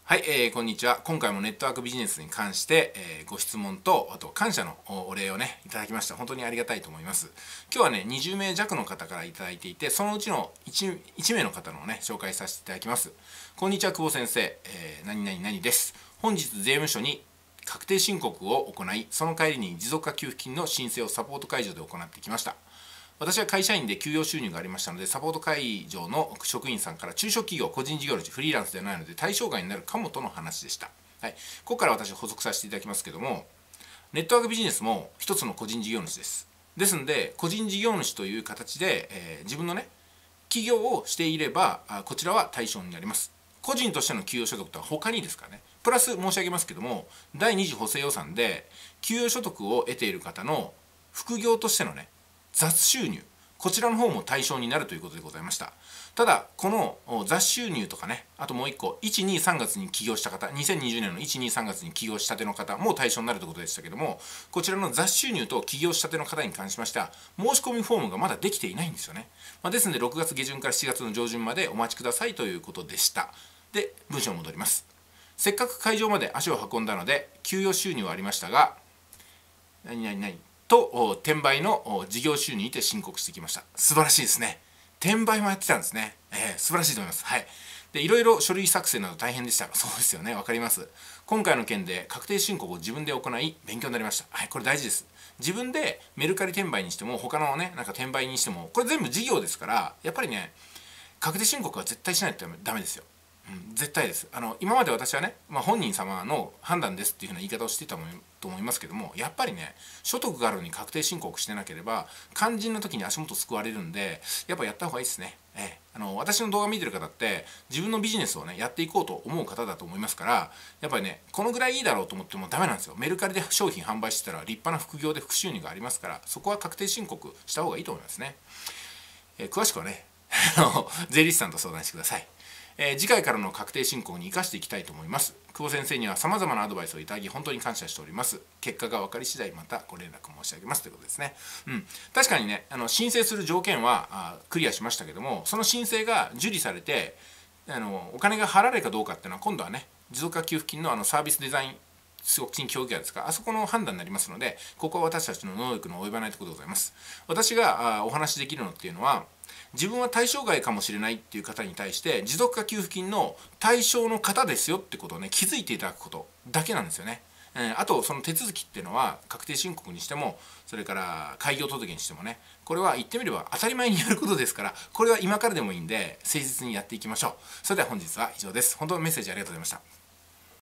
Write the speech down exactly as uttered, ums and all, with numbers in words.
はい、えー、こんにちは。今回もネットワークビジネスに関して、えー、ご質問と、あと感謝のお礼をね、いただきました。本当にありがたいと思います。今日はね、にじゅうめい弱の方からいただいていて、そのうちの 1, いち名の方のね、紹介させていただきます。こんにちは、久保先生。えー、何々々です。本日、税務署に確定申告を行い、その帰りに持続化給付金の申請をサポート会場で行ってきました。私は会社員で給与収入がありましたので、サポート会場の職員さんから中小企業、個人事業主、フリーランスではないので対象外になるかもとの話でした。はい、ここから私は補足させていただきますけども、ネットワークビジネスも一つの個人事業主です。ですので、個人事業主という形で、えー、自分のね、企業をしていれば、こちらは対象になります。個人としての給与所得とは他にですからね。プラス申し上げますけども、だいに次補正予算で給与所得を得ている方の副業としてのね、雑収入、こちらの方も対象になるということでございました。ただ、この雑収入とかね、あともういっこ、いち、に、さんがつに起業した方、にせんにじゅうねんのいち、に、さんがつに起業したての方も対象になるということでしたけども、こちらの雑収入と起業したての方に関しましては、申し込みフォームがまだできていないんですよね。まあ、ですので、ろくがつ下旬からしちがつの上旬までお待ちくださいということでした。で、文章に戻ります。せっかく会場まで足を運んだので、給与収入はありましたが、何々何と転売の事業収入にて申告してきました。素晴らしいですね。転売もやってたんですね。えー、素晴らしいと思います。はい。で、いろいろ書類作成など大変でしたが、そうですよね。わかります。今回の件で確定申告を自分で行い、勉強になりました。はい、これ大事です。自分でメルカリ転売にしても、他のね、なんか転売にしても、これ全部事業ですから、やっぱりね、確定申告は絶対しないとダメですよ。うん、絶対です。あの今まで私はね、まあ、本人様の判断ですっていうふうな言い方をしていたと思いますけども、やっぱりね、所得があるのに確定申告してなければ肝心な時に足元すくわれるんで、やっぱやった方がいいですね。ええ、あの私の動画見てる方って自分のビジネスをねやっていこうと思う方だと思いますから、やっぱりね、このぐらいいいだろうと思ってもダメなんですよ。メルカリで商品販売してたら立派な副業で副収入がありますから、そこは確定申告した方がいいと思いますね。えー、詳しくはね税理士さんと相談してください。えー、次回からの確定申告に生かしていきたいと思います。久保先生には様々なアドバイスをいただき本当に感謝しております。結果が分かり次第またご連絡申し上げますということですね。うん、確かにね、あの申請する条件はあクリアしましたけども、その申請が受理されてあのお金が払われるかどうかっていうのは今度はね、持続化給付金のあのサービスデザイン促進協議会ですか、あそこの判断になりますので、ここは私たちの能力の及ばないところでございます。私がお話しできるのっていうのは、自分は対象外かもしれないっていう方に対して持続化給付金の対象の方ですよってことをね気づいていただくことだけなんですよね。えー、あとその手続きっていうのは確定申告にしてもそれから開業届にしてもね、これは言ってみれば当たり前にやることですから、これは今からでもいいんで誠実にやっていきましょう。それでは本日は以上です。本当にメッセージありがとうございました。